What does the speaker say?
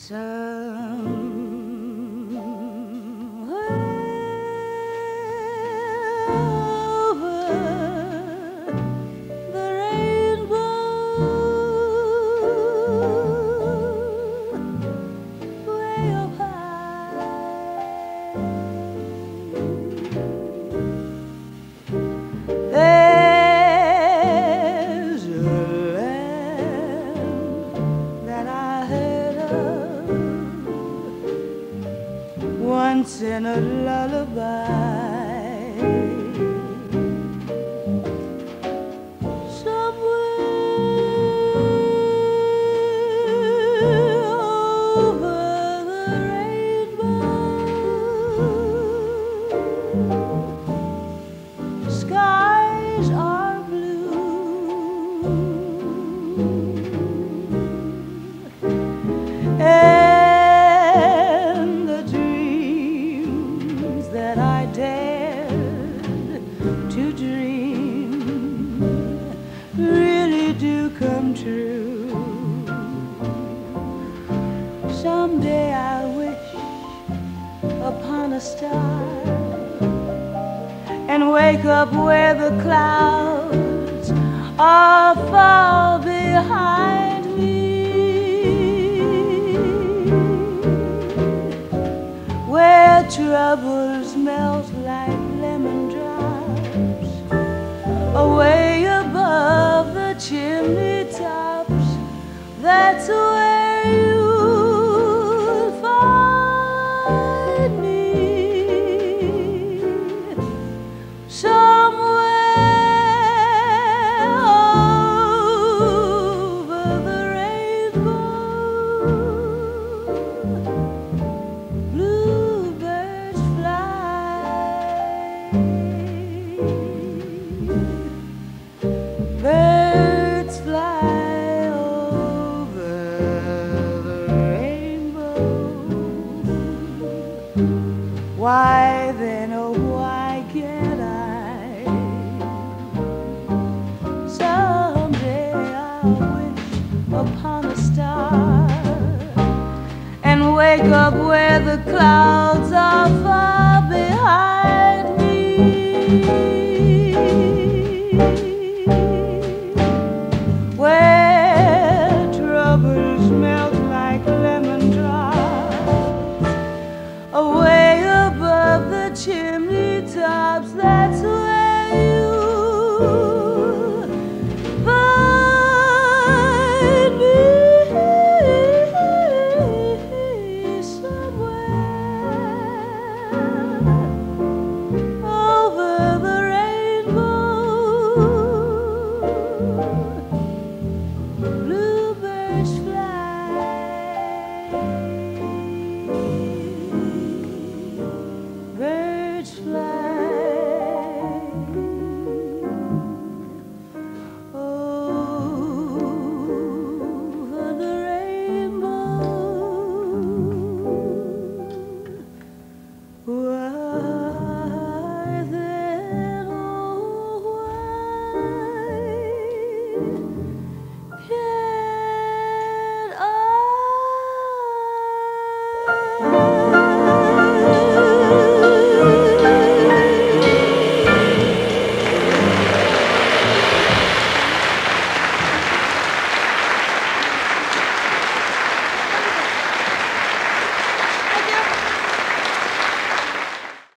In a lullaby, somewhere over the rainbow, skies are blue, and the dreams that I dared to dream really do come true. Someday I wish upon a star and wake up where the clouds are far behind me, where troubles melt like lemon drops away above the chimney tops. That's where you'll find me, somewhere over the rainbow. Bluebirds fly, birds fly over the rainbow. Why then, oh why can't I? Someday I'll wish upon a star and wake up where the clouds are far